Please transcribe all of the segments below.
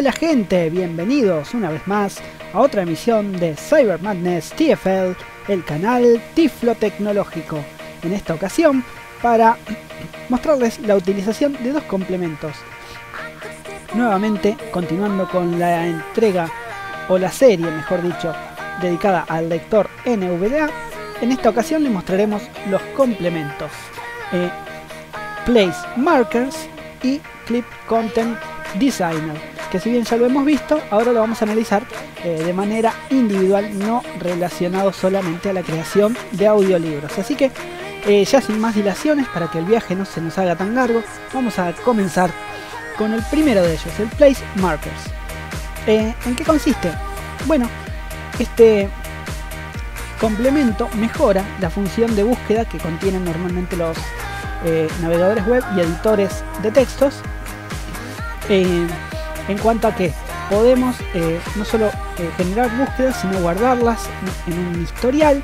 Hola gente, bienvenidos una vez más a otra emisión de Cyber Madness TFL, el canal Tiflo Tecnológico. En esta ocasión para mostrarles la utilización de dos complementos. Nuevamente continuando con la entrega, o la serie mejor dicho, dedicada al lector NVDA. En esta ocasión les mostraremos los complementos Place Markers y Clip Content Designer, que si bien ya lo hemos visto, ahora lo vamos a analizar de manera individual, no relacionado solamente a la creación de audiolibros. Así que ya sin más dilaciones, para que el viaje no se nos haga tan largo, vamos a comenzar con el primero de ellos, el Place Markers. ¿En qué consiste? Bueno, este complemento mejora la función de búsqueda que contienen normalmente los navegadores web y editores de textos, en cuanto a que podemos no solo generar búsquedas, sino guardarlas en un historial,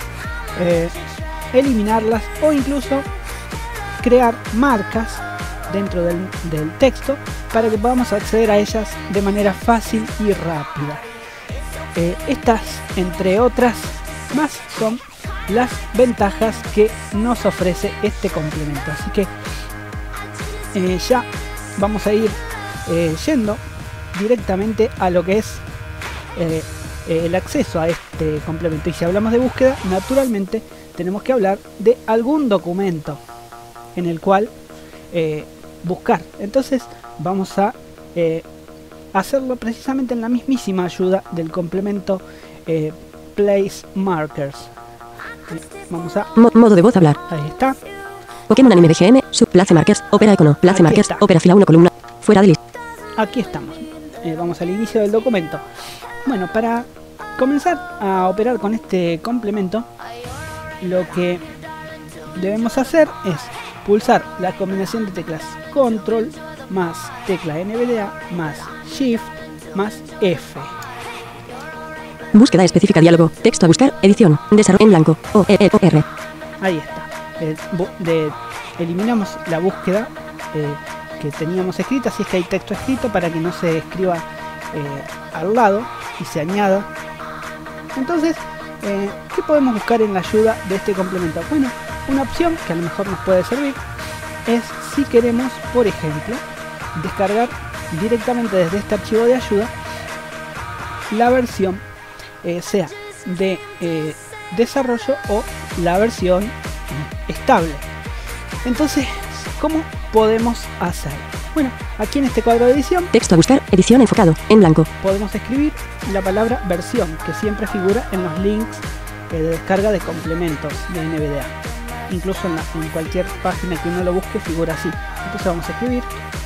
eliminarlas o incluso crear marcas dentro del texto para que podamos acceder a ellas de manera fácil y rápida. Estas, entre otras más, son las ventajas que nos ofrece este complemento. Así que ya vamos a ir yendo directamente a lo que es el acceso a este complemento. Y si hablamos de búsqueda, naturalmente tenemos que hablar de algún documento en el cual buscar. Entonces vamos a hacerlo precisamente en la mismísima ayuda del complemento Place Markers. Vamos a modo de voz hablar. Ahí está. Pokémon Anime BGM, sub Place Markers, Opera Econo, Place Markers, Opera fila 1 columna, fuera de lista. Aquí estamos. Vamos al inicio del documento. Bueno, para comenzar a operar con este complemento, lo que debemos hacer es pulsar la combinación de teclas Control más tecla NVDA más Shift más F. Búsqueda específica, diálogo, texto a buscar, edición, desarrollo en blanco, OR. Ahí está. Eliminamos la búsqueda que teníamos escrita, si es que hay texto escrito, para que no se escriba al lado y se añada. Entonces, ¿qué podemos buscar en la ayuda de este complemento? Bueno, una opción que a lo mejor nos puede servir es si queremos, por ejemplo, descargar directamente desde este archivo de ayuda la versión sea de desarrollo o la versión estable. Entonces, ¿cómo podemos hacer? Bueno, aquí en este cuadro de edición, texto a buscar, edición enfocado, en blanco, podemos escribir la palabra versión, que siempre figura en los links de descarga de complementos de NVDA. Incluso en cualquier página que uno lo busque figura así. Entonces vamos a escribir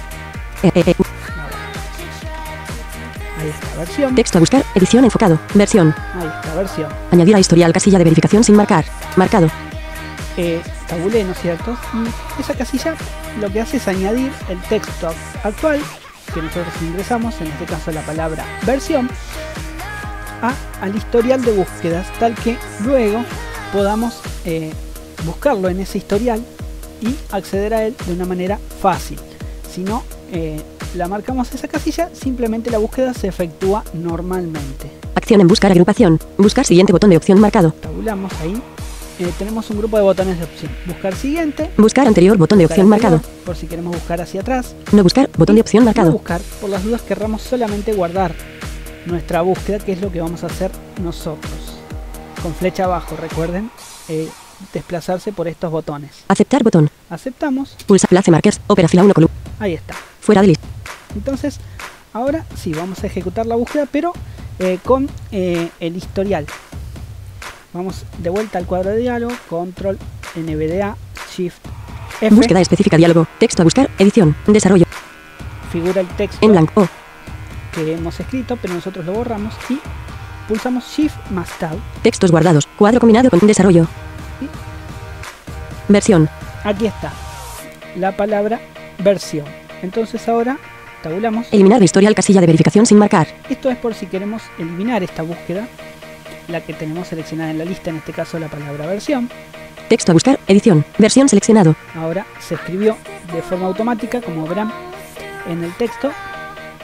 ahí está, versión. Texto a buscar, edición enfocado, versión. Ahí está, versión. Añadir a historial casilla de verificación sin marcar, marcado. Tabulé, ¿no es cierto? Y esa casilla lo que hace es añadir el texto actual que nosotros ingresamos, en este caso la palabra versión, al historial de búsquedas, tal que luego podamos buscarlo en ese historial y acceder a él de una manera fácil. Si no la marcamos esa casilla, simplemente la búsqueda se efectúa normalmente. Acción en buscar agrupación, buscar siguiente botón de opción marcado. Tabulamos ahí. Tenemos un grupo de botones de opción. Buscar siguiente. Buscar anterior, botón de opción anterior, marcado. Por si queremos buscar hacia atrás. No buscar, botón de opción marcado. No buscar, por las dudas querramos solamente guardar nuestra búsqueda, que es lo que vamos a hacer nosotros. Con flecha abajo, recuerden desplazarse por estos botones. Aceptar botón. Aceptamos. Pulsa Place Markers, Opera fila 1 columna. Ahí está. Fuera de lista. Entonces, ahora sí, vamos a ejecutar la búsqueda, pero con el historial. Vamos de vuelta al cuadro de diálogo, Control, NVDA, Shift, F. Búsqueda específica, diálogo, texto a buscar, edición, desarrollo. Figura el texto en blanco que hemos escrito, pero nosotros lo borramos y pulsamos Shift más Tab. Textos guardados, cuadro combinado con desarrollo. Versión. Aquí está la palabra versión. Entonces ahora tabulamos. Eliminar de historial casilla de verificación sin marcar. Esto es por si queremos eliminar esta búsqueda, la que tenemos seleccionada en la lista, en este caso la palabra versión. Texto a buscar, edición, versión seleccionado. Ahora se escribió de forma automática, como verán en el texto,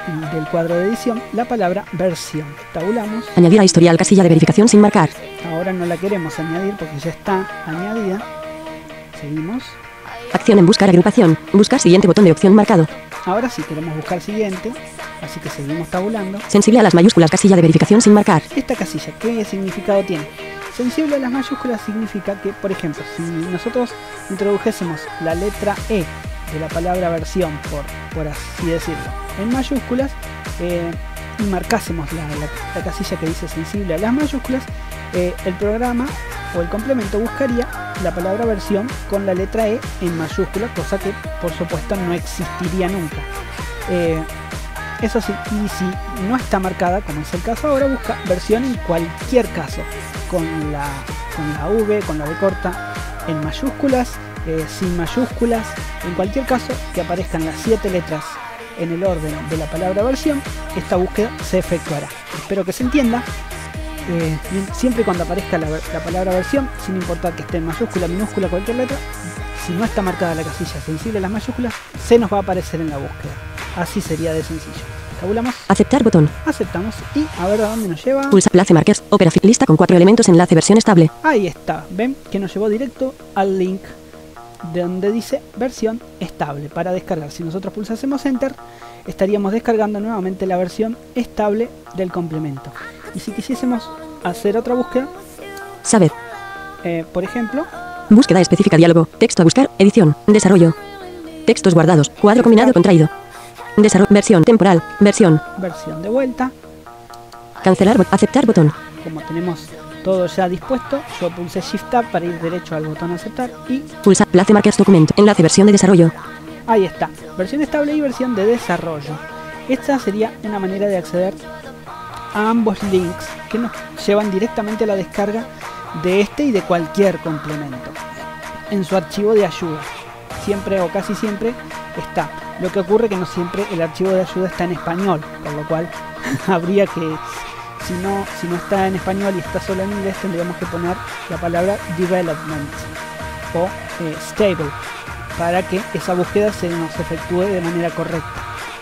del cuadro de edición la palabra versión. Tabulamos. Añadir a historial casilla de verificación sin marcar. Ahora no la queremos añadir porque ya está añadida. Seguimos. Acción en buscar agrupación. Buscar siguiente botón de opción marcado. Ahora sí queremos buscar siguiente, así que seguimos tabulando. Sensible a las mayúsculas casilla de verificación sin marcar. Esta casilla, ¿qué significado tiene? Sensible a las mayúsculas significa que, por ejemplo, si nosotros introdujésemos la letra E de la palabra versión, por así decirlo, en mayúsculas, y marcásemos la casilla que dice sensible a las mayúsculas, el programa o el complemento buscaría la palabra versión con la letra E en mayúscula, cosa que por supuesto no existiría nunca. Eso sí, y si no está marcada, como es el caso ahora, busca versión en cualquier caso, con la V, con la V corta, en mayúsculas, sin mayúsculas, en cualquier caso que aparezcan las 7 letras en el orden de la palabra versión, esta búsqueda se efectuará. Espero que se entienda. Siempre y cuando aparezca la palabra versión, sin importar que esté en mayúscula, minúscula, cualquier letra, si no está marcada la casilla sensible a las mayúsculas, se nos va a aparecer en la búsqueda. Así sería de sencillo. Tabulamos. Aceptar botón. Aceptamos y a ver a dónde nos lleva. Pulsa Place Markers. Opera lista con 4 elementos. Enlace versión estable. Ahí está. Ven que nos llevó directo al link de donde dice versión estable para descargar. Si nosotros pulsásemos Enter, estaríamos descargando nuevamente la versión estable del complemento. Y si quisiésemos hacer otra búsqueda, Saber. Por ejemplo, Búsqueda específica diálogo. Texto a buscar. Edición. Desarrollo. Textos guardados. Cuadro combinado contraído. Desarrollo. Versión temporal. Versión. Versión de vuelta. Cancelar. Aceptar botón. Como tenemos todo ya dispuesto, yo pulsé Shift Tab para ir derecho al botón aceptar y Pulsa Place Markers documento. Enlace versión de desarrollo. ahí está. Versión estable y versión de desarrollo. Esta sería una manera de acceder a ambos links que nos llevan directamente a la descarga de este y de cualquier complemento en su archivo de ayuda. Siempre o casi siempre está. Lo que ocurre que no siempre el archivo de ayuda está en español, por lo cual habría que, si no está en español y está solo en inglés, tendríamos que poner la palabra development o stable para que esa búsqueda se nos efectúe de manera correcta.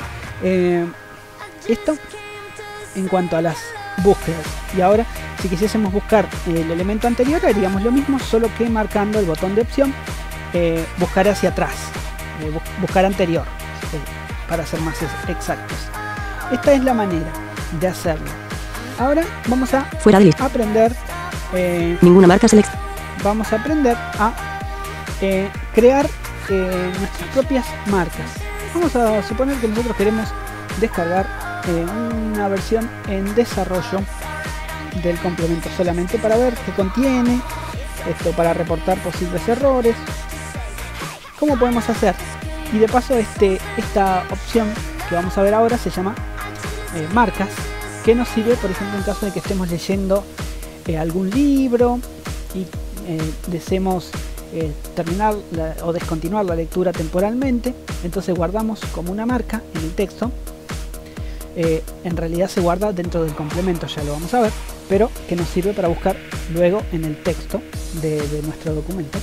Esto en cuanto a las búsquedas. Y ahora, si quisiésemos buscar el elemento anterior, haríamos lo mismo, solo que marcando el botón de opción, buscar hacia atrás, buscar anterior, para ser más exactos. Esta es la manera de hacerlo. Ahora vamos a Fuera de lista. aprender. Ninguna marca select. Vamos a aprender a crear nuestras propias marcas. Vamos a suponer que nosotros queremos descargar una versión en desarrollo del complemento solamente para ver qué contiene, para reportar posibles errores. ¿Cómo podemos hacer? Y de paso esta opción que vamos a ver ahora se llama marcas, que nos sirve por ejemplo en caso de que estemos leyendo algún libro y deseemos terminar o descontinuar la lectura temporalmente. Entonces guardamos como una marca en el texto. En realidad se guarda dentro del complemento, ya lo vamos a ver, pero que nos sirve para buscar luego en el texto de nuestro documento.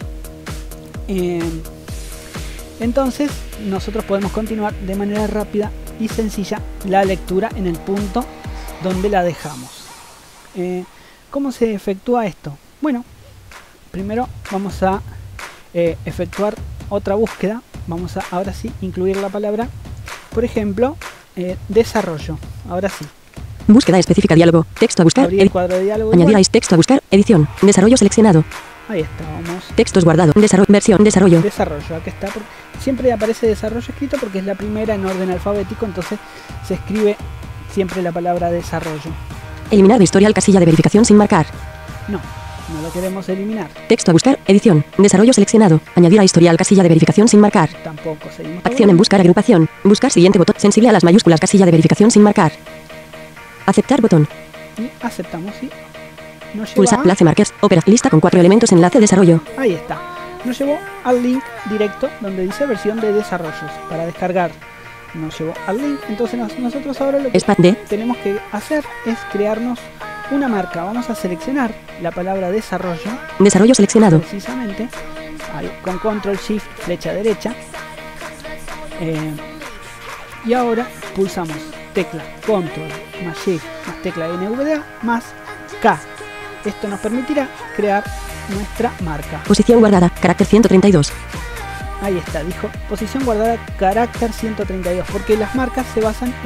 Entonces nosotros podemos continuar de manera rápida y sencilla la lectura en el punto donde la dejamos. ¿Cómo se efectúa esto? Bueno, primero vamos a efectuar otra búsqueda. Vamos a ahora sí incluir la palabra, por ejemplo, desarrollo. Ahora sí. Búsqueda específica diálogo. Texto a buscar. Abrir el cuadro de diálogo. Añadir a texto a buscar. Edición. Desarrollo seleccionado. Ahí está, vamos. Textos guardado. Desarrollo. Versión. Desarrollo. Desarrollo. Aquí está. Siempre aparece desarrollo escrito porque es la primera en orden alfabético. Entonces se escribe siempre la palabra desarrollo. Eliminar de historial casilla de verificación sin marcar. No lo queremos eliminar. Texto a buscar. Edición. Desarrollo seleccionado. Añadir a historial casilla de verificación sin marcar. Tampoco. Seguimos. Acción en buscar agrupación. Buscar siguiente botón. Sensible a las mayúsculas casilla de verificación sin marcar. Aceptar botón. Y aceptamos y nos lleva Pulsa Place Markers. Opera lista con 4 elementos. Enlace desarrollo. Ahí está. Nos llevó al link directo donde dice versión de desarrollos para descargar. Nos llevó al link. Entonces nosotros ahora lo que tenemos que hacer es crearnos una marca. Vamos a seleccionar la palabra desarrollo. Desarrollo seleccionado. Precisamente. Ahí, con control shift flecha derecha. Y ahora pulsamos tecla Control más Shift más tecla NVDA más K. Esto nos permitirá crear nuestra marca. Posición guardada, carácter 132. Ahí está, dijo posición guardada carácter 132, porque las marcas se basan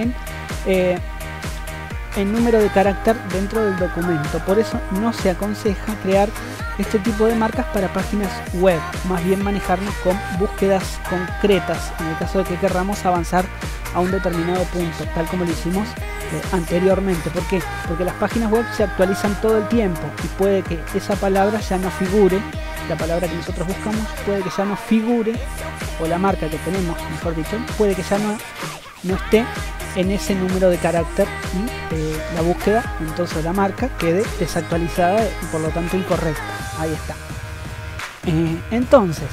en número de carácter dentro del documento. Por eso no se aconseja crear este tipo de marcas para páginas web, más bien manejarnos con búsquedas concretas en el caso de que querramos avanzar a un determinado punto, tal como lo hicimos anteriormente. ¿Por qué? Porque las páginas web se actualizan todo el tiempo y puede que esa palabra ya no figure, la palabra que nosotros buscamos puede que ya no figure, o la marca que tenemos, mejor dicho, puede que ya no esté en ese número de carácter y la búsqueda, entonces la marca quede desactualizada y por lo tanto incorrecta. Ahí está. Entonces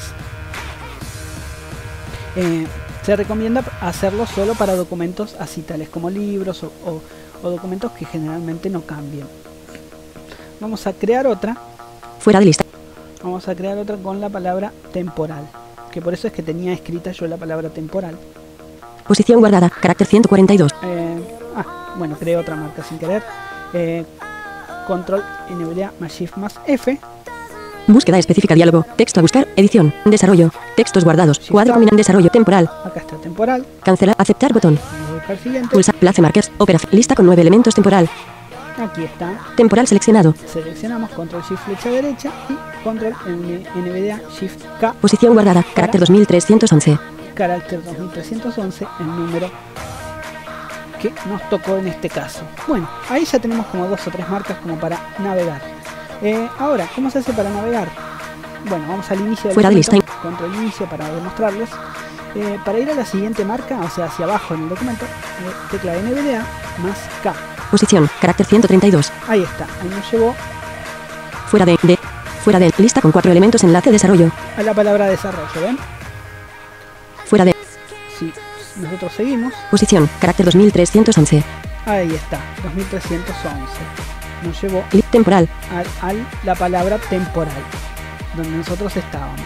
se recomienda hacerlo solo para documentos así tales como libros o documentos que generalmente no cambian. Vamos a crear otra. Fuera de lista. Vamos a crear otra con la palabra temporal, que por eso es que tenía escrita yo la palabra temporal. Posición guardada, carácter 142. Bueno, creé otra marca sin querer. Control NVDA más Shift más F. Búsqueda específica, diálogo, texto a buscar, edición, desarrollo, textos guardados, cuadro combinado, desarrollo temporal. Acá está temporal. Cancelar, aceptar botón. Vamos a buscar siguiente. Pulsa, place markers, opera, lista con 9 elementos temporal. Aquí está. Temporal seleccionado. Seleccionamos Control Shift flecha derecha y Control NVDA Shift K. Posición guardada, carácter 2311. Carácter 2311, el número que nos tocó en este caso. Bueno, ahí ya tenemos como 2 o 3 marcas como para navegar. Ahora, ¿cómo se hace para navegar? Bueno, vamos al inicio del fuera de lista. Control inicio para demostrarles. Para ir a la siguiente marca, o sea, hacia abajo en el documento, tecla NVDA más K. Posición, carácter 132. Ahí está, ahí nos llevó fuera de lista con 4 elementos, enlace desarrollo. A la palabra desarrollo, ¿ven? Fuera de. Si nosotros seguimos. Posición, carácter 2311. Ahí está, 2311. Nos llevó temporal a la palabra temporal, donde nosotros estábamos.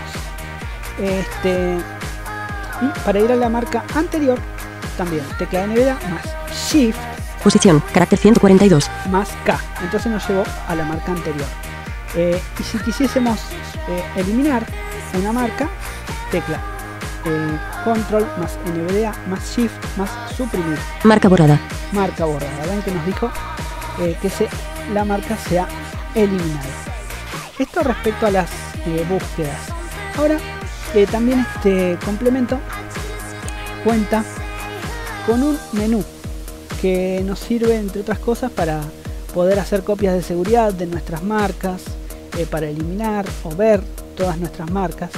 Y para ir a la marca anterior, también tecla NVDA más Shift. Posición, carácter 142. Más K. Entonces nos llevó a la marca anterior. Y si quisiésemos eliminar una marca, tecla Control más NVDA más Shift más suprimir. Marca borrada. Marca borrada. Ven que nos dijo que la marca sea eliminada. Esto respecto a las búsquedas. Ahora también este complemento cuenta con un menú que nos sirve, entre otras cosas, para poder hacer copias de seguridad de nuestras marcas, para eliminar o ver todas nuestras marcas.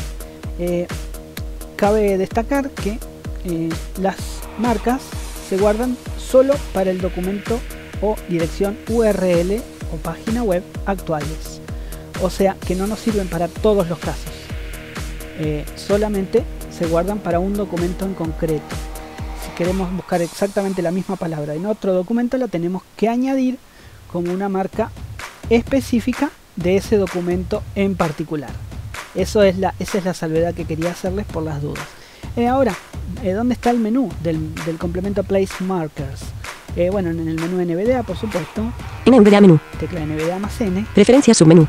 Cabe destacar que las marcas se guardan solo para el documento o dirección URL o página web actuales, o sea que no nos sirven para todos los casos. Solamente se guardan para un documento en concreto. Si queremos buscar exactamente la misma palabra en otro documento, la tenemos que añadir como una marca específica de ese documento en particular. Esa es la salvedad que quería hacerles por las dudas. Ahora, ¿dónde está el menú del complemento Place Markers? Bueno, en el menú NVDA, por supuesto. NVDA menú. Tecla NVDA más N. Preferencias submenú.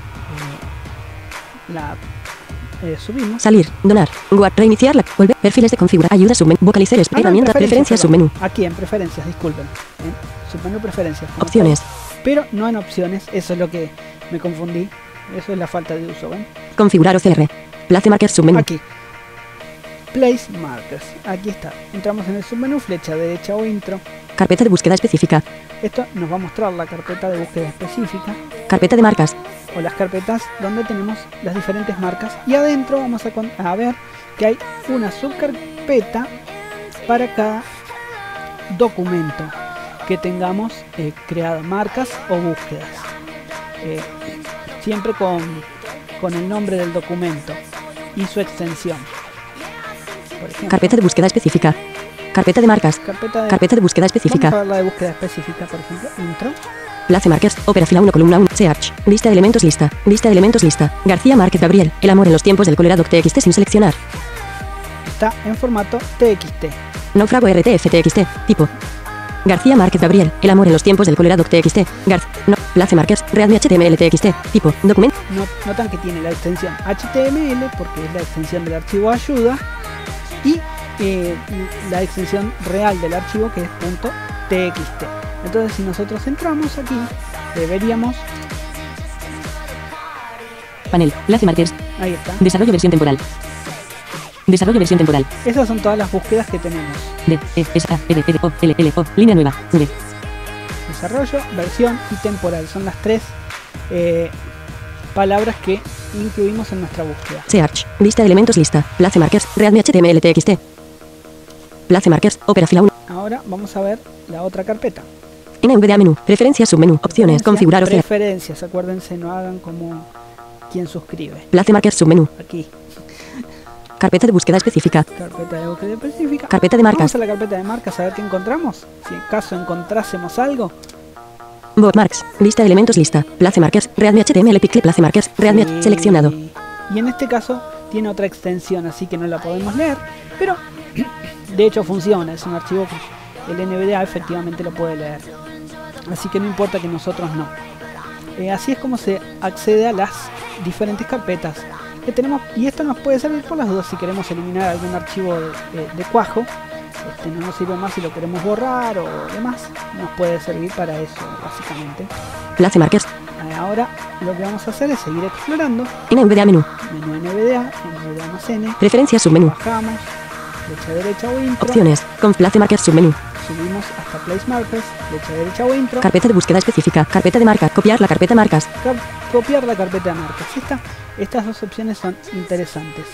Subimos. Salir, donar, reiniciar, volver, perfiles de configurar, ayuda submenú, vocalizar, herramienta, preferencias submenú. Aquí en preferencias, disculpen. Submenú preferencias. Opciones. Pero no en opciones, eso es lo que me confundí. Eso es la falta de uso, ¿ven? Configurar OCR. Place Markers submenú. Aquí. Place Markers. Aquí está. Entramos en el submenú, flecha derecha o intro. Carpeta de búsqueda específica. Esto nos va a mostrar la carpeta de búsqueda específica. Carpeta de marcas. O las carpetas donde tenemos las diferentes marcas. Y adentro vamos a ver que hay una subcarpeta para cada documento que tengamos creado, marcas o búsquedas. Siempre con el nombre del documento y su extensión. Por ejemplo, carpeta de búsqueda específica. Carpeta de marcas. Carpeta de búsqueda específica. Vamos a ver la de búsqueda específica, por ejemplo, intro. Place Markers, Opera fila 1, columna 1, Search, lista de elementos lista, lista de elementos lista, García Márquez Gabriel, El amor en los tiempos del cólera doc TXT sin seleccionar. Está en formato TXT. Náufrago RTF-TXT. Tipo. García Márquez Gabriel. El amor en los tiempos del Colorado TXT. No. Place Márquez. Readme HTML TXT. Tipo. Documento. Notan que tiene la extensión HTML porque es la extensión del archivo ayuda y la extensión real del archivo que es .txt. Entonces si nosotros entramos aquí deberíamos... Panel. Place Márquez. Ahí está. Desarrollo versión temporal. Desarrollo versión temporal. Esas son todas las búsquedas que tenemos. D, E, S, A, L, L, O, L, L, O, línea nueva. V. Desarrollo, versión y temporal. Son las tres palabras que incluimos en nuestra búsqueda. Search. Lista de elementos lista. Place Márquez. Readme HTML TXT. Place Márquez. Opera fila 1. Ahora vamos a ver la otra carpeta. NVDA menú. Preferencias submenú. Opciones. Configurar opciones. Preferencias. Acuérdense, no hagan como quien suscribe. Place Márquez submenú. Aquí. Carpeta de búsqueda específica. Carpeta de búsqueda específica. Carpeta de marcas. Vamos a la carpeta de marcas a ver qué encontramos. Si en caso encontrásemos algo. Bookmarks. Lista de elementos lista. Place Márquez. Readme HTML picle Place Márquez. Readme seleccionado. Y en este caso tiene otra extensión, así que no la podemos leer. Pero de hecho funciona. Es un archivo que el NVDA efectivamente lo puede leer. Así que no importa que nosotros no. Así es como se accede a las diferentes carpetas que tenemos, y esto nos puede servir por las dudas si queremos eliminar algún archivo de cuajo. No nos sirve más si lo queremos borrar o demás. Nos puede servir para eso básicamente. Place Márquez. Ahora lo que vamos a hacer es seguir explorando. NVDA menú. Menú NVDA, NVDA almacene. Preferencias submenú. Bajamos, flecha derecha o intro. Opciones. Con Place Márquez submenú. Subimos hasta Place Markers, flecha derecha o intro. Carpeta de búsqueda específica. Carpeta de marca. Copiar la carpeta marcas. Copiar la carpeta de marcas. Estas dos opciones son interesantes.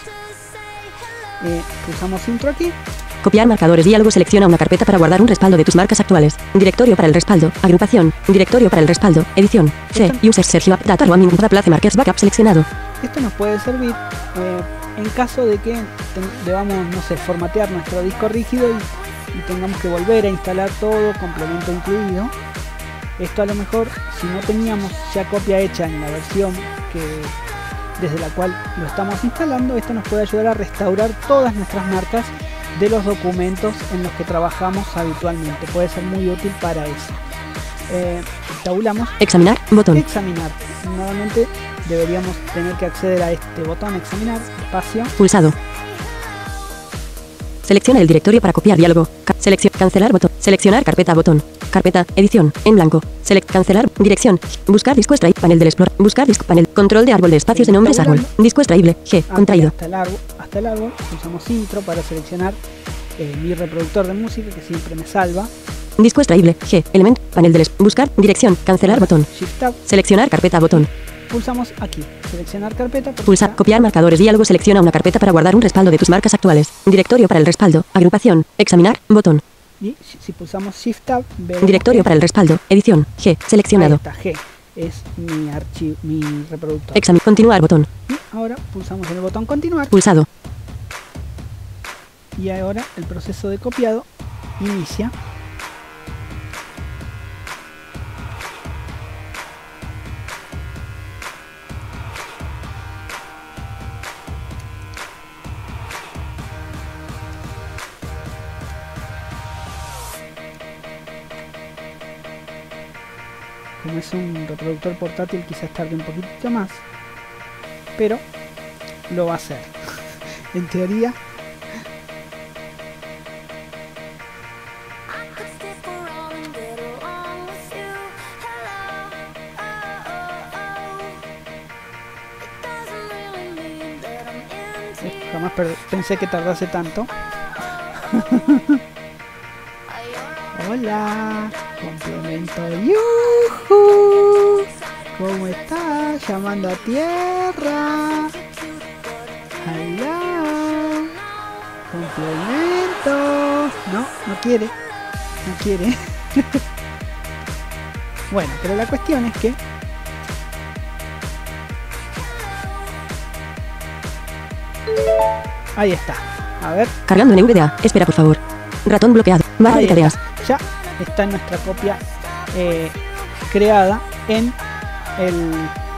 Pulsamos intro aquí. Copiar marcadores. Diálogo. Selecciona una carpeta para guardar un respaldo de tus marcas actuales. Directorio para el respaldo. Agrupación. Directorio para el respaldo. Edición. C. User Sergio App Data Roaming. Place Márquez Backup seleccionado. Esto nos puede servir en caso de que debamos, no sé, formatear nuestro disco rígido y tengamos que volver a instalar todo, complemento incluido. Esto a lo mejor, si no teníamos ya copia hecha en la versión desde la cual lo estamos instalando, esto nos puede ayudar a restaurar todas nuestras marcas de los documentos en los que trabajamos habitualmente. Puede ser muy útil para eso. Tabulamos. Examinar. Botón. Examinar. Nuevamente deberíamos tener que acceder a este botón, examinar, espacio. Pulsado. Selecciona el directorio para copiar diálogo. Cancelar botón. Seleccionar carpeta botón. Carpeta. Edición. En blanco. Cancelar. Dirección. Buscar disco extraíble. Panel del Explorer. Buscar disco. Panel. Control de árbol de espacios de nombres árbol. Disco extraíble. G. Contraído. Hasta el árbol. Usamos intro para seleccionar mi reproductor de música que siempre me salva. Disco extraíble. G. Elemento. Panel del Buscar. Dirección. Cancelar botón. Shift Tab. Seleccionar carpeta botón. Pulsamos aquí. Seleccionar carpeta. Pulsa. Copiar marcadores. Diálogo. Selecciona una carpeta para guardar un respaldo de tus marcas actuales. Directorio para el respaldo. Agrupación. Examinar. Botón. Y si pulsamos Shift Tab. Directorio para el respaldo. Edición. G. Seleccionado. Ahí está. G. Es mi archivo, mi reproductor. Continuar botón. Y ahora pulsamos el botón continuar. Pulsado. Y ahora el proceso de copiado inicia. Como es un reproductor portátil, quizás tarde un poquito más, pero lo va a hacer. En teoría. Jamás pensé que tardase tanto. Hola, complemento. ¡Yuhu! ¿Cómo estás? Llamando a tierra. Hola. Complemento. No quiere. No quiere. Bueno, pero la cuestión es que ahí está. A ver. Cargando en NVDA. Espera, por favor. Ratón bloqueado. Barra de tareas. Ya está nuestra copia creada en el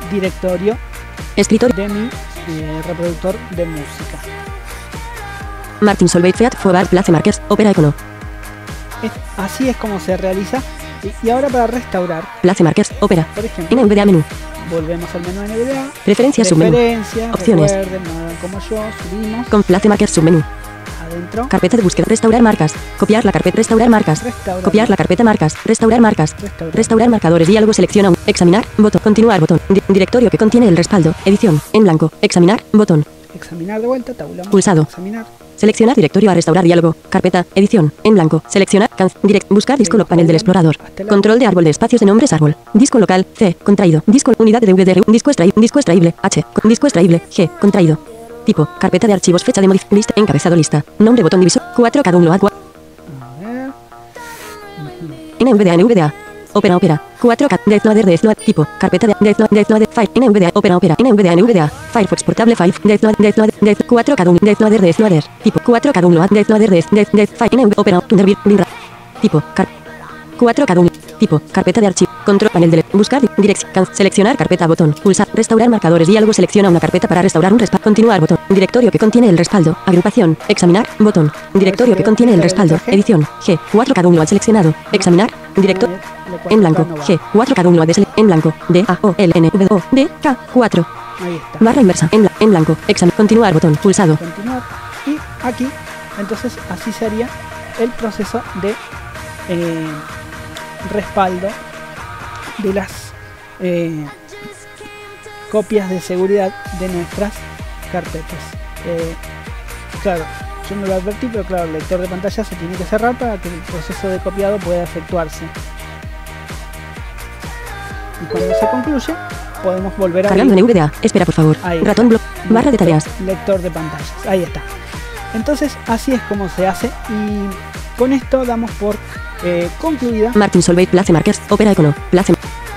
directorio escritorio de mi reproductor de música. Martin Solveig Feat Fobar Place Markers. Opera Econo. Así es como se realiza. Y ahora para restaurar, Place Markers. Opera. por ejemplo, NVDA menú. volvemos al menú NVDA. Preferencias submenú. Preferencias, Opciones. recuerden, no hagan como yo, subimos Con Place Markers submenú. adentro. Carpeta de búsqueda. Restaurar marcas. Copiar la carpeta. Restaurar marcas. Restaurar. Copiar la carpeta marcas. Restaurar marcas. Restaurar. Restaurar marcadores. Diálogo. Selecciona un. Examinar. Botón. Continuar. Botón. Directorio que contiene el respaldo. Edición. En blanco. Examinar. Botón. Examinar de vuelta, tabulamos. Pulsado. Examinar. Seleccionar directorio a restaurar diálogo. Carpeta. Edición. En blanco. Seleccionar. Buscar disco panel del explorador. Control de árbol de espacios de nombres árbol. Disco local. C. Contraído. Disco. Unidad de DVD. Disco extraíble. H. Disco extraíble. G. Contraído. Tipo. Carpeta de archivos. Fecha de modificación. Lista. Encabezado lista. Nombre. Botón divisor. 4. Cada uno. A ver. NVDA. Opera. 4K. Deathloader. Tipo. Carpeta de Deathloader. File. NVDA. Opera. NVDA. Firefox portable. File. Deathloader. 4K. Deathloader. Tipo. 4K. Deathloader. File. Opera. Tipo. 4K. Tipo. Carpeta de archivo. Control panel de buscar. Dirección. Seleccionar carpeta. Botón. Pulsar. Restaurar marcadores. Diálogo. Selecciona una carpeta para restaurar un respaldo. Continuar. Botón. Directorio que contiene el respaldo. Agrupación. Examinar. Botón. Directorio que contiene el respaldo. Edición. G. 4K. Seleccionado. Examinar. Director. En blanco. G. 4K. En blanco. D. A. O. L. N. V. O. D. K. 4. Ahí está. Barra inversa. En blanco. Continuar. Botón. Pulsado. Continuar. Y aquí, entonces, así sería el proceso de respaldo de las copias de seguridad de nuestras carpetas. Claro, yo no lo advertí, pero claro, el lector de pantalla se tiene que cerrar para que el proceso de copiado pueda efectuarse. Y cuando se concluye, podemos volver a Cargando NVDA. Espera, por favor. Ahí. Ratón block. Barra de tareas. Lector de pantallas. Ahí está. Entonces, así es como se hace. Y con esto damos por concluida Martin Solveig Place Markers. Opera Econo. Place.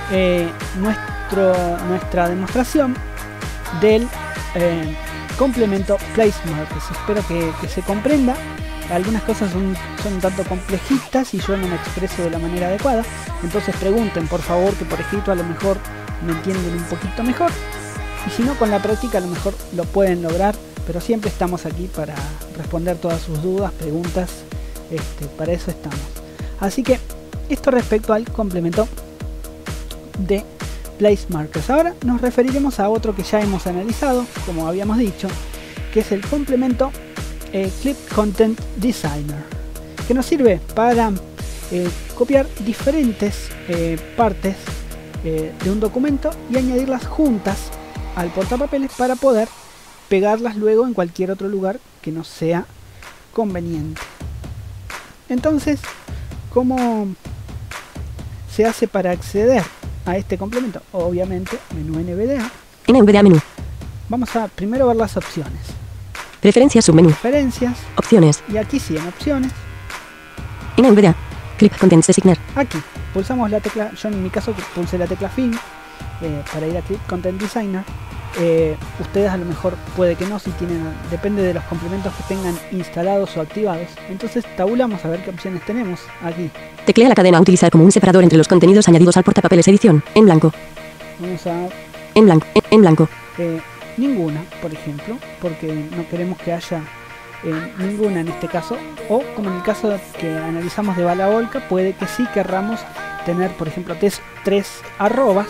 nuestra demostración del complemento Place Markers. Espero que se comprenda. Algunas cosas son un tanto complejitas y yo no me expreso de la manera adecuada. Entonces pregunten, por favor, que por escrito a lo mejor me entienden un poquito mejor. Y si no, con la práctica a lo mejor lo pueden lograr. Pero siempre estamos aquí para responder todas sus dudas, preguntas. Para eso estamos. Así que esto respecto al complemento de Place Markers. Ahora nos referiremos a otro que ya hemos analizado, como habíamos dicho, que es el complemento Clip Content Designer, que nos sirve para copiar diferentes partes de un documento y añadirlas juntas al portapapeles para poder pegarlas luego en cualquier otro lugar que nos sea conveniente. Entonces, ¿cómo se hace para acceder a este complemento? Obviamente, menú NVDA. NVDA menú. Vamos a primero ver las opciones. Preferencias submenú. Preferencias. Opciones. Y aquí sí, en opciones. NVDA. Clip Contents Designer. Aquí pulsamos la tecla, yo en mi caso pulsé la tecla fin para ir a Clip Content Designer. Ustedes a lo mejor puede que no, si tienen, depende de los complementos que tengan instalados o activados. Entonces tabulamos a ver qué opciones tenemos aquí. Teclea la cadena a utilizar como un separador entre los contenidos añadidos al portapapeles. Edición. En blanco. Vamos a En blanco. En blanco. ninguna, por ejemplo, porque no queremos que haya ninguna en este caso, o como en el caso que analizamos de bala volca, puede que sí querramos tener, por ejemplo, tres arrobas,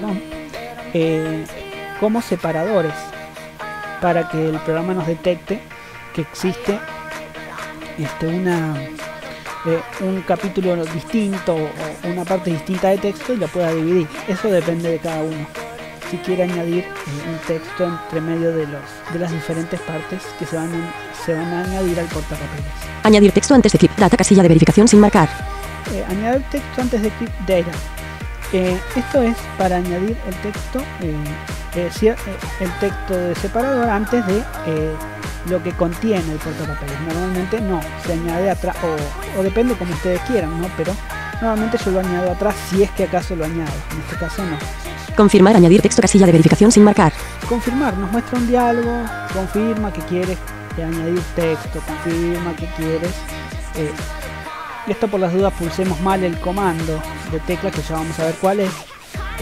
como separadores, para que el programa nos detecte que existe un capítulo distinto o una parte distinta de texto y lo pueda dividir. Eso depende de cada uno. Si quiere añadir un texto entre medio de las diferentes partes que se van a añadir al portapapeles. Añadir texto antes de clip data casilla de verificación sin marcar. Añadir texto antes de clip data. Esto es para añadir el texto de separador antes de lo que contiene el portapapeles. Normalmente no, se añade atrás, o depende como ustedes quieran, ¿no? Pero normalmente yo lo añado atrás si es que acaso lo añado. En este caso no. Confirmar añadir texto casilla de verificación sin marcar. Confirmar, nos muestra un diálogo, confirma que quieres añadir texto, confirma que quieres. Esto por las dudas pulsemos mal el comando de tecla, que ya vamos a ver cuál es.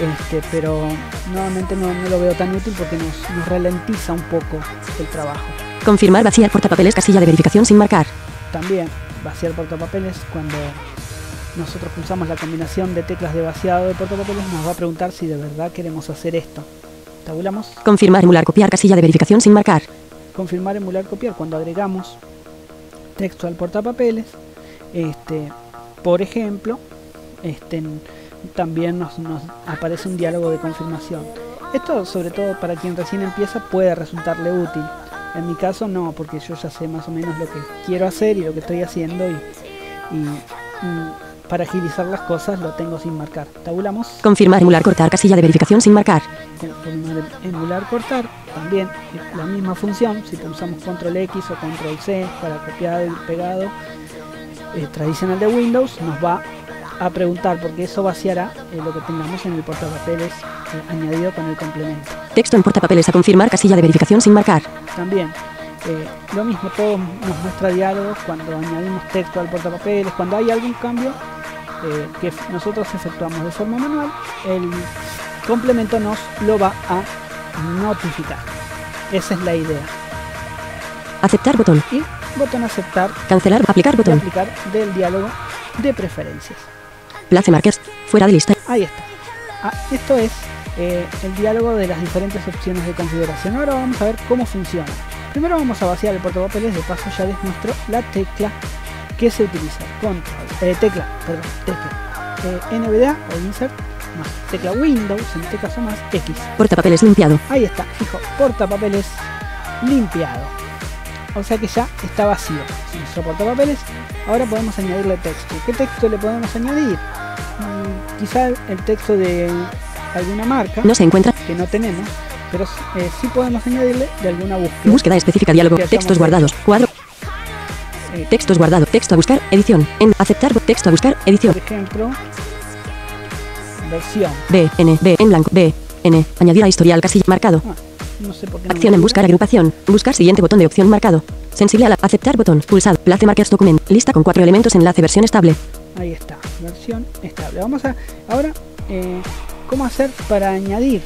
Pero nuevamente no lo veo tan útil porque nos ralentiza un poco el trabajo. Confirmar vaciar portapapeles casilla de verificación sin marcar. También vaciar portapapeles, cuando nosotros pulsamos la combinación de teclas de vaciado de portapapeles, nos va a preguntar si de verdad queremos hacer esto. Tabulamos. Confirmar emular copiar casilla de verificación sin marcar. Confirmar emular copiar, cuando agregamos texto al portapapeles, por ejemplo, también nos aparece un diálogo de confirmación. Esto, sobre todo para quien recién empieza, puede resultarle útil. En mi caso no, porque yo ya sé más o menos lo que quiero hacer y lo que estoy haciendo, y para agilizar las cosas lo tengo sin marcar. Tabulamos. Confirmar emular cortar casilla de verificación sin marcar. Confirmar emular cortar, también la misma función. Si pulsamos control X o control C para copiar el pegado tradicional de Windows, nos va a preguntar, porque eso vaciará lo que tengamos en el portapapeles añadido con el complemento. Texto en portapapeles a confirmar casilla de verificación sin marcar. También lo mismo, todo nos muestra diálogos cuando añadimos texto al portapapeles. Cuando hay algún cambio que nosotros efectuamos de forma manual, el complemento nos lo va a notificar. Esa es la idea. Aceptar botón. Y botón aceptar. Cancelar, aplicar botón. Aplicar del diálogo de preferencias. Place markers, fuera de lista. Ahí está. Esto es el diálogo de las diferentes opciones de configuración. Ahora vamos a ver cómo funciona. Primero vamos a vaciar el portapapeles. De paso ya les muestro la tecla que se utiliza. Tecla NVDA o Insert más tecla Windows, en este caso más X. Portapapeles limpiado. Ahí está, fijo, portapapeles limpiado. O sea que ya está vacío nuestro portapapeles. Ahora podemos añadirle texto. ¿Qué texto le podemos añadir? Quizá el texto de alguna marca no se encuentra, que no tenemos, pero sí podemos añadirle de alguna búsqueda. Búsqueda específica, diálogo, textos guardados, cuadro. Textos guardados, texto a buscar, edición, en aceptar, texto a buscar, edición. Por ejemplo, versión B, N, B, en blanco, B, N, añadir a historial casilla, marcado. No sé por qué no acción en buscar agrupación, buscar siguiente botón de opción marcado. Sensible a la aceptar botón, pulsado, place markers document, lista con 4 elementos, enlace versión estable. Ahí está, versión estable. Vamos a ahora cómo hacer para añadir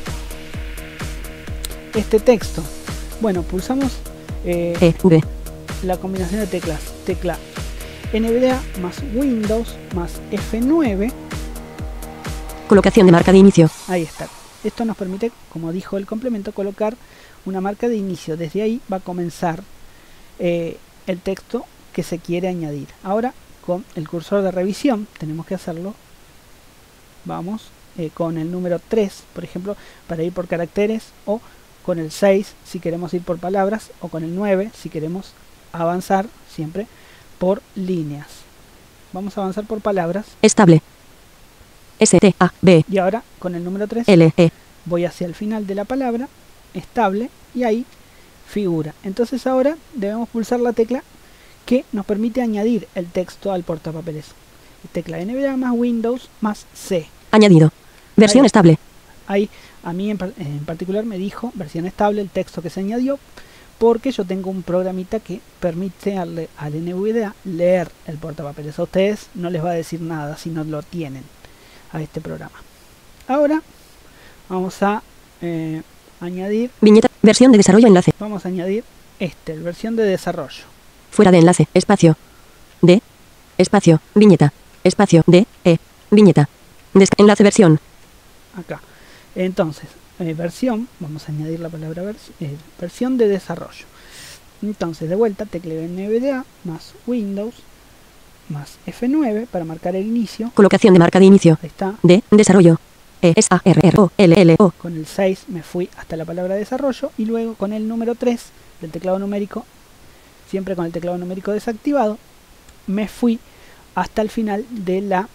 este texto. Bueno, pulsamos V. La combinación de teclas, tecla NVDA más Windows más F9. Colocación de marca de inicio. Ahí está. Esto nos permite, como dijo el complemento, colocar una marca de inicio. Desde ahí va a comenzar el texto que se quiere añadir. Ahora, con el cursor de revisión, tenemos que hacerlo. Vamos con el número 3, por ejemplo, para ir por caracteres, o con el 6 si queremos ir por palabras, o con el 9 si queremos avanzar siempre por líneas. Vamos a avanzar por palabras. Estable. S-T-A-B. Y ahora con el número 3 L-E. voy hacia el final de la palabra, estable, y ahí figura. Entonces ahora debemos pulsar la tecla que nos permite añadir el texto al portapapeles. Tecla NVDA más Windows más C. Añadido. Versión ahí, estable. Ahí a mí en particular me dijo versión estable el texto que se añadió, porque yo tengo un programita que permite al NVDA leer el portapapeles. A ustedes no les va a decir nada si no lo tienen a este programa. Ahora vamos a añadir viñeta, versión de desarrollo, enlace. Vamos a añadir versión de desarrollo. Fuera de enlace, espacio. D, espacio, viñeta, espacio, D, E, viñeta. Enlace versión. Acá. Entonces, versión, vamos a añadir la palabra versión de desarrollo. Entonces, de vuelta, tecla NVDA más Windows más F9 para marcar el inicio. Colocación de marca de inicio. Ahí está. D, desarrollo. E-S-A-R-R-O-L-L-O. Con el 6 me fui hasta la palabra desarrollo, y luego con el número 3 del teclado numérico, siempre con el teclado numérico desactivado, me fui hasta el final de la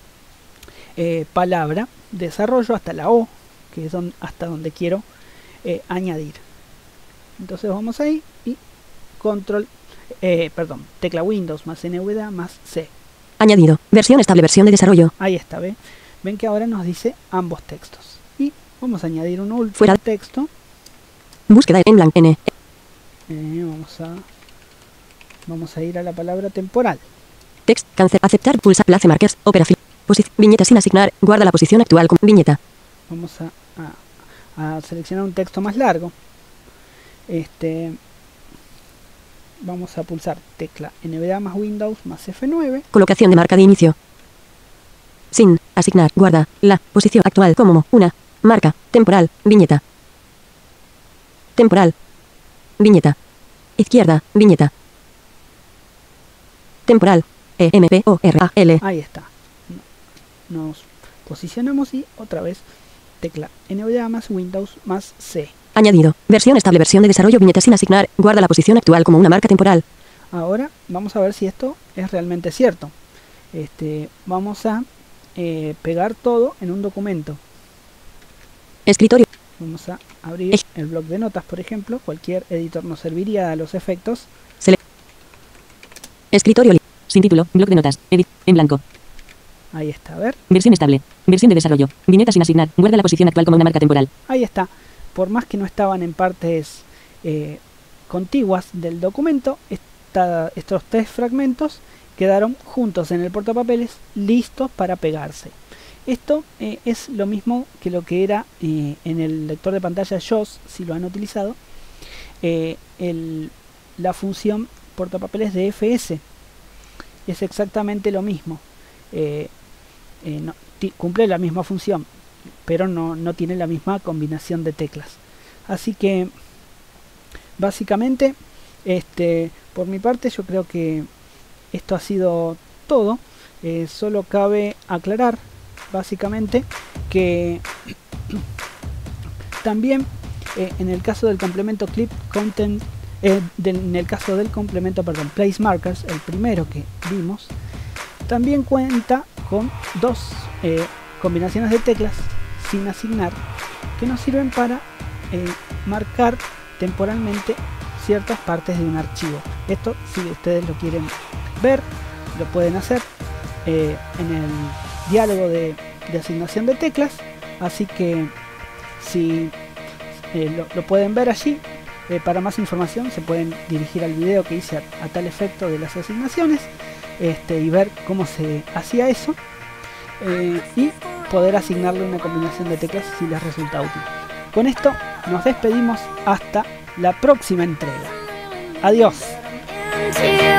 palabra desarrollo, hasta la O, que es hasta donde quiero añadir. Entonces vamos ahí y tecla Windows más NVDA más C. Añadido. Versión estable, versión de desarrollo. Ahí está, ¿ven? Ven que ahora nos dice ambos textos. Y vamos a añadir un último texto. Búsqueda en blanco. N. Vamos a ir a la palabra temporal. Text, cancel, aceptar, pulsa, place markers, opera, viñeta sin asignar, guarda la posición actual con viñeta. Vamos a seleccionar un texto más largo. vamos a pulsar tecla NVDA más Windows más F9. Colocación de marca de inicio. Sin asignar. Guarda la posición actual como una marca temporal. Viñeta. Temporal. Viñeta. Izquierda. Viñeta. Temporal. EMPORAL. Ahí está. Nos posicionamos y otra vez tecla NVDA más Windows más C. Añadido. Versión estable. Versión de desarrollo. Viñeta sin asignar. Guarda la posición actual como una marca temporal. Ahora vamos a ver si esto es realmente cierto. Vamos a pegar todo en un documento. Escritorio. Vamos a abrir el bloc de notas, por ejemplo. Cualquier editor nos serviría a los efectos. Escritorio. Sin título. Bloc de notas. Edit. En blanco. Ahí está, a ver. Versión estable. Versión de desarrollo. Viñeta sin asignar. Guarda la posición actual como una marca temporal. Ahí está. Por más que no estaban en partes contiguas del documento, estos 3 fragmentos quedaron juntos en el portapapeles, listos para pegarse. Esto es lo mismo que lo que era en el lector de pantalla JAWS, si lo han utilizado, la función portapapeles de FS. Es exactamente lo mismo. Cumple la misma función, pero no tiene la misma combinación de teclas. Así que básicamente por mi parte yo creo que esto ha sido todo. Solo cabe aclarar básicamente que también en el caso del complemento clip content, en el caso del complemento place markers, el primero que vimos, también cuenta con 2 combinaciones de teclas sin asignar que nos sirven para marcar temporalmente ciertas partes de un archivo. Esto, si ustedes lo quieren ver, lo pueden hacer en el diálogo de asignación de teclas, así que si lo pueden ver allí. Para más información se pueden dirigir al video que hice a tal efecto de las asignaciones y ver cómo se hacía eso y poder asignarle una combinación de teclas si les resulta útil. Con esto nos despedimos hasta la próxima entrega. Adiós.